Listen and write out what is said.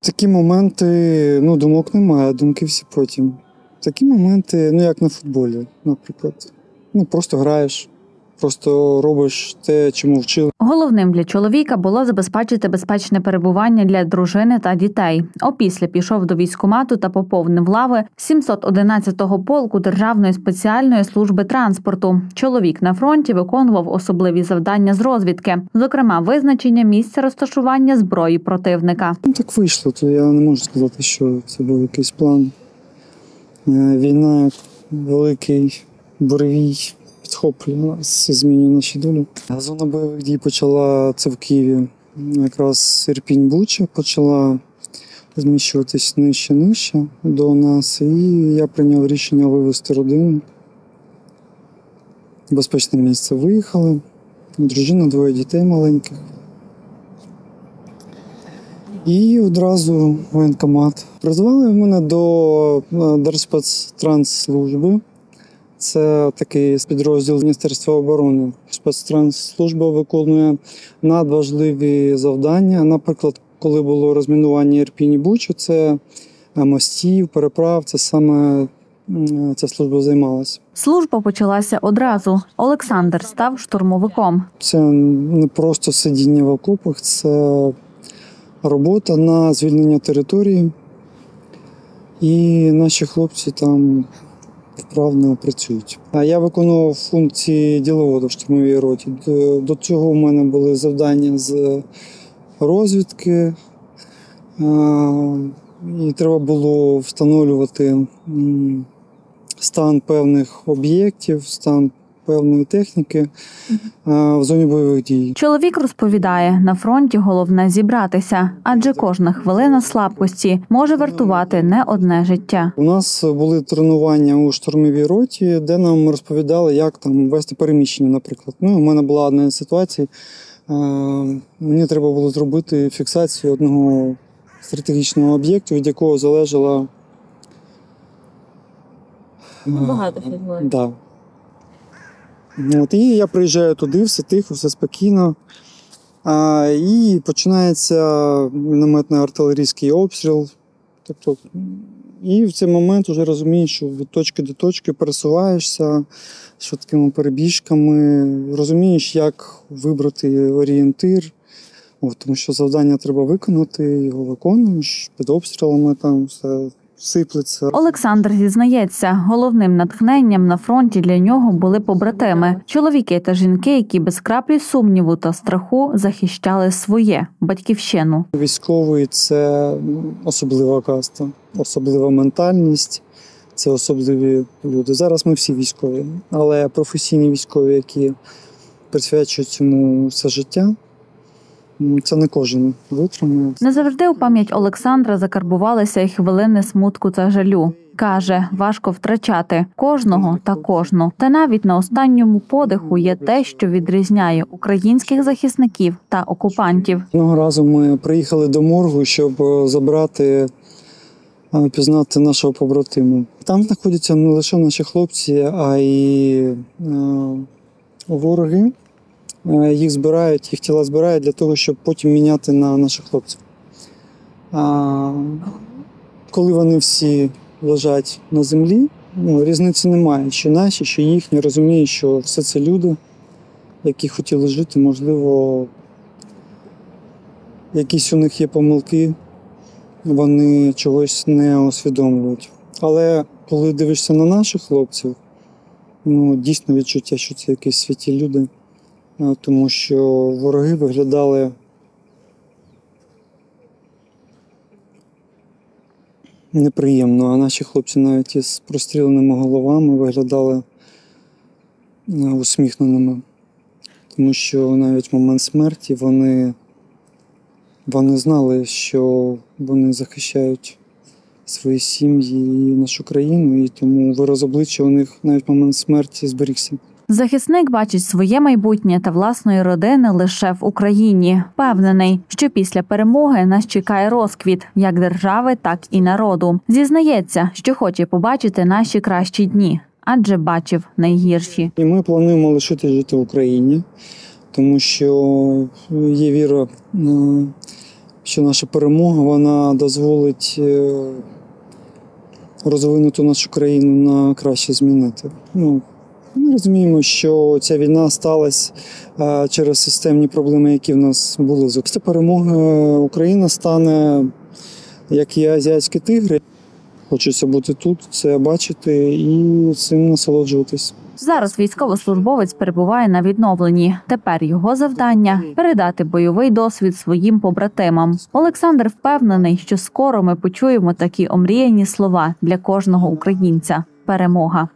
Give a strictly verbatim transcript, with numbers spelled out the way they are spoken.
Такі моменти, ну, думок немає, думки всі потім. Такі моменти, ну, як на футболі, наприклад. Ну, просто граєш, просто робиш те, чому вчили. Головним для чоловіка було забезпечити безпечне перебування для дружини та дітей. Опісля пішов до військкомату та поповнив лави сімсот одинадцятого полку Державної спеціальної служби транспорту. Чоловік на фронті виконував особливі завдання з розвідки, зокрема визначення місця розташування зброї противника. Ну, так вийшло, то я не можу сказати, що це був якийсь план. Війна, великий буревій підхоплює нас і змінює наші долі. Зона бойових дій почала це в Києві. Якраз Ірпінь-Буча почала зміщуватись нижче-нижче до нас. І я прийняв рішення вивезти родину. В безпечне місце виїхали. Дружина, двоє дітей маленьких. І одразу воєнкомат. Призвали мене до Держспецтрансслужби. Це такий підрозділ Міністерства оборони. Спецтрансслужба виконує надважливі завдання. Наприклад, коли було розмінування Ірпінь-Буча, це мостів, переправ, це саме ця служба займалася. Служба почалася одразу. Олександр став штурмовиком. Це не просто сидіння в окопах, це робота на звільнення території. І наші хлопці там вправно працюють. А я виконував функції діловода в штурмовій роті. До цього у мене були завдання з розвідки. І треба було встановлювати стан певних об'єктів, стан певної техніки в зоні бойових дій. Чоловік розповідає, на фронті головне зібратися, адже кожна хвилина слабкості може вартувати не одне життя. У нас були тренування у штурмовій роті, де нам розповідали, як там вести переміщення, наприклад. Ну, у мене була одна ситуація, мені треба було зробити фіксацію одного стратегічного об'єкту, від якого залежала... Багато що було. Да. От, і я приїжджаю туди, все тихо, все спокійно. А, і починається мінометний артилерійський обстріл. Тобто, і в цей момент вже розумієш, що від точки до точки пересуваєшся швидкими перебіжками, розумієш, як вибрати орієнтир. От, тому що завдання треба виконати, його виконуєш, під обстрілами там все сиплеться. Олександр зізнається, головним натхненням на фронті для нього були побратими. Чоловіки та жінки, які без краплі сумніву та страху захищали своє – батьківщину. Військовий – це особлива каста, особлива ментальність, це особливі люди. Зараз ми всі військові, але професійні військові, які присвячують цьому все життя, це не кожен витримує. Не завжди у пам'ять Олександра закарбувалися й хвилини смутку та жалю. Каже, важко втрачати кожного та кожну. Та навіть на останньому подиху є те, що відрізняє українських захисників та окупантів. Одного разу ми приїхали до моргу, щоб забрати, пізнати нашого побратиму. Там знаходяться не лише наші хлопці, а й вороги. Їх збирають, їх тіла збирають для того, щоб потім міняти на наших хлопців. А коли вони всі лежать на землі, ну, різниці немає, що наші, що їхні. Розуміють, що все це люди, які хотіли жити, можливо, якісь у них є помилки, вони чогось не усвідомлюють. Але коли дивишся на наших хлопців, ну, дійсно відчуття, що це якісь святі люди. Тому що вороги виглядали неприємно, а наші хлопці навіть із простріленими головами виглядали усміхненими. Тому що навіть в момент смерті вони, вони знали, що вони захищають свої сім'ї і нашу країну, і тому вираз обличчя у них навіть в момент смерті зберігся. Захисник бачить своє майбутнє та власної родини лише в Україні. Впевнений, що після перемоги нас чекає розквіт як держави, так і народу. Зізнається, що хоче побачити наші кращі дні, адже бачив найгірші. І ми плануємо лишити жити в Україні, тому що є віра що наша перемога вона дозволить е, розвинути нашу країну на краще змінити. Ну, ми розуміємо, що ця війна сталася е, через системні проблеми, які в нас були. Після перемоги Україна стане, як і азіатські тигри. Хочеться бути тут, це бачити і цим насолоджуватись. Зараз військовослужбовець перебуває на відновленні. Тепер його завдання – передати бойовий досвід своїм побратимам. Олександр впевнений, що скоро ми почуємо такі омріяні слова для кожного українця – перемога.